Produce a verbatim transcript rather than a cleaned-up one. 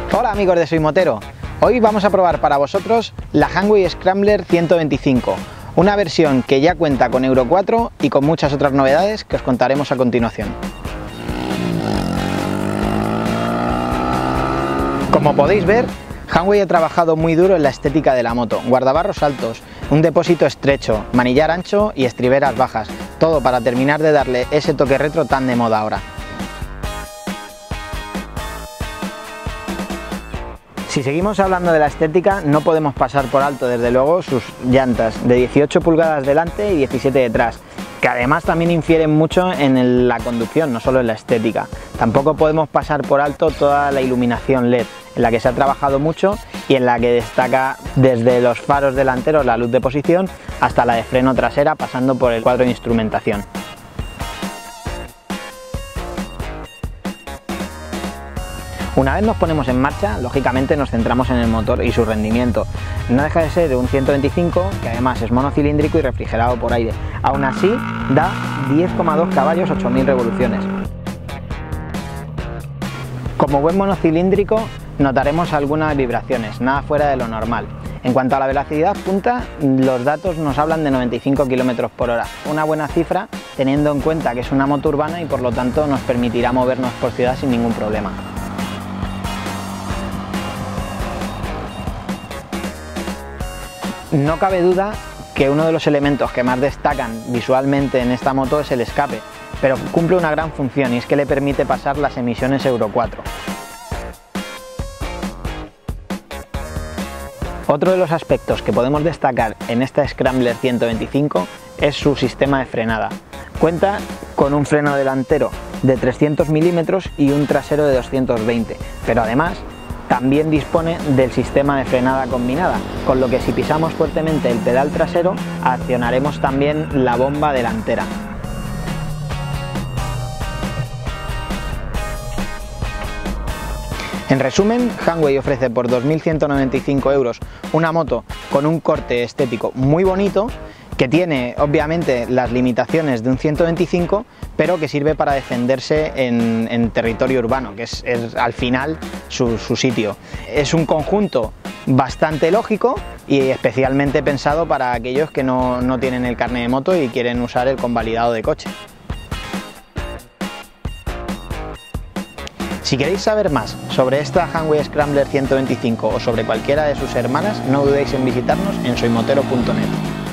Hola amigos de Soy Motero, hoy vamos a probar para vosotros la Hanway Scrambler ciento veinticinco, una versión que ya cuenta con Euro cuatro y con muchas otras novedades que os contaremos a continuación. Como podéis ver, Hanway ha trabajado muy duro en la estética de la moto, guardabarros altos, un depósito estrecho, manillar ancho y estriberas bajas, todo para terminar de darle ese toque retro tan de moda ahora. Si seguimos hablando de la estética, no podemos pasar por alto desde luego sus llantas de dieciocho pulgadas delante y diecisiete detrás, que además también infieren mucho en la conducción, no solo en la estética. Tampoco podemos pasar por alto toda la iluminación L E D, en la que se ha trabajado mucho y en la que destaca desde los faros delanteros la luz de posición hasta la de freno trasera, pasando por el cuadro de instrumentación. Una vez nos ponemos en marcha, lógicamente nos centramos en el motor y su rendimiento. No deja de ser un ciento veinticinco, que además es monocilíndrico y refrigerado por aire. Aún así, da diez coma dos caballos, ocho mil revoluciones. Como buen monocilíndrico, notaremos algunas vibraciones, nada fuera de lo normal. En cuanto a la velocidad punta, los datos nos hablan de noventa y cinco kilómetros por hora, una buena cifra teniendo en cuenta que es una moto urbana y por lo tanto nos permitirá movernos por ciudad sin ningún problema. No cabe duda que uno de los elementos que más destacan visualmente en esta moto es el escape, pero cumple una gran función y es que le permite pasar las emisiones Euro cuatro. Otro de los aspectos que podemos destacar en esta Scrambler ciento veinticinco es su sistema de frenada. Cuenta con un freno delantero de trescientos milímetros y un trasero de doscientos veinte, pero además también dispone del sistema de frenada combinada, con lo que si pisamos fuertemente el pedal trasero, accionaremos también la bomba delantera. En resumen, Hanway ofrece por dos mil ciento noventa y cinco euros una moto con un corte estético muy bonito, que tiene obviamente las limitaciones de un ciento veinticinco, pero que sirve para defenderse en, en territorio urbano, que es, es al final su, su sitio. Es un conjunto bastante lógico y especialmente pensado para aquellos que no, no tienen el carnet de moto y quieren usar el convalidado de coche. Si queréis saber más sobre esta Hanway Scrambler ciento veinticinco o sobre cualquiera de sus hermanas, no dudéis en visitarnos en soy motero punto net.